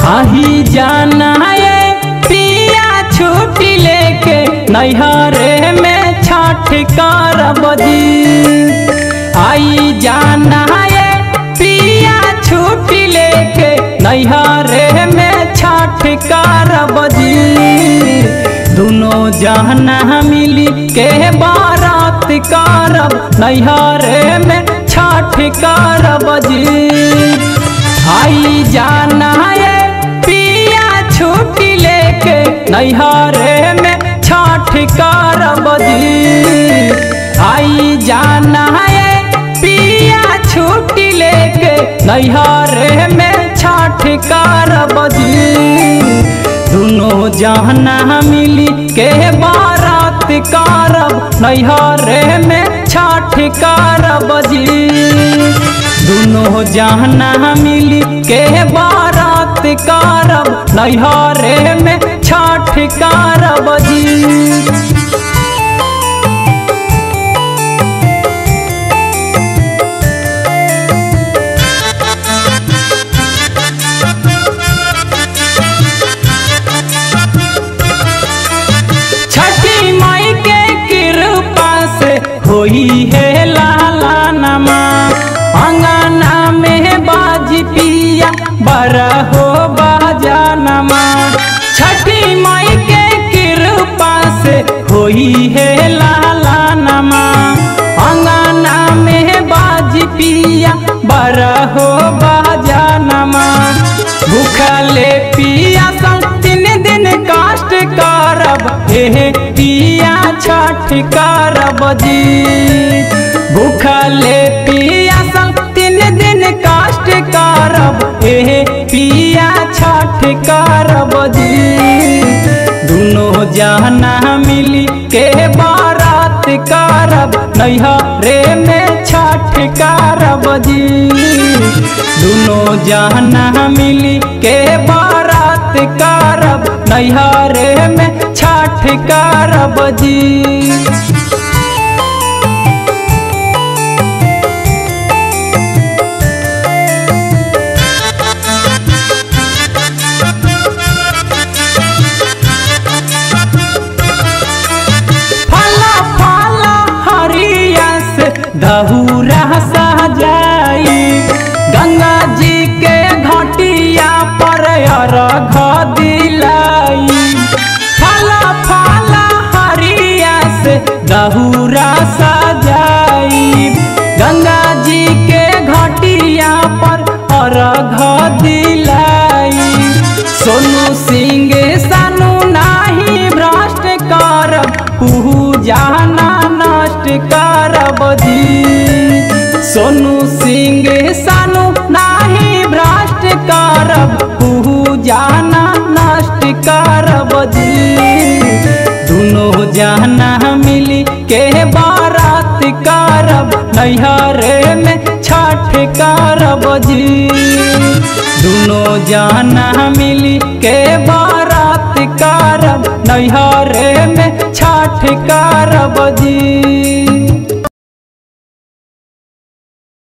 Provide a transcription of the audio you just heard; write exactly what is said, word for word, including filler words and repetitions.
आही जाना ये पिया छुट्टी लेके नैहरे में छठ करब जी। आई जाना ये पिया छुट्टी लेके नैहरे में छठ करब जी। दोनों जाना मिली के बारात करब नैहरे में छठ करब जी। आई जाना ये पिया छुट्टी लेके नैहरे में छठ करब जी। आई जाना ये पिया छुट्टी लेके नैहरे में छठ करब जी। दोनों जाना मिली के बारात करब नैहरे में छठ करब जी। दोनों जाना मिली के बारात करब नैहरे में छठ करब जी। होई है लाला नमा अंगना में बाजी पिया बड़ा हो बाजा नमा। छठी माई के कृपा से होई है लाला नमा अंगना में बाजी पिया बड़ा हो बाजा नमा। भूखले पिया संग तीन दिन कष्ट करब हे पिया छठ करब जी। भूखले पिया संग तीन दिन कष्ट करब हे पिया छठ करब जी। दोनों जाना मिली के बारात करब नैहरे में छठ करब जी। दोनों जाना मिली के बारात करब नैहरे में छठ करब जी। दहुरा सजाई गंगा जी के घाटिया पर अर्घ दिलाई। फला फला हरिया से दहुरा सजाई गंगा जी के घाटिया पर अर्घ दिलाई। सोनू सिंह सानू नाही भ्रष्ट करब पूजा ना नष्ट करब जी। सोनू सिंह सानू नाही भ्रष्ट करब पूजा ना नष्ट करब जी। दोनों जाना मिली के बारात करब नैहरे में छठ करब जी। दोनों जाना मिली के बारात करब नैहरे में छठ करब जी।